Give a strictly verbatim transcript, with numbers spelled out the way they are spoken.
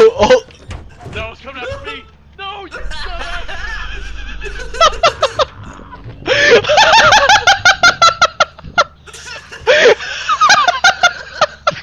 oh! No, it's coming after me! No, you son of a-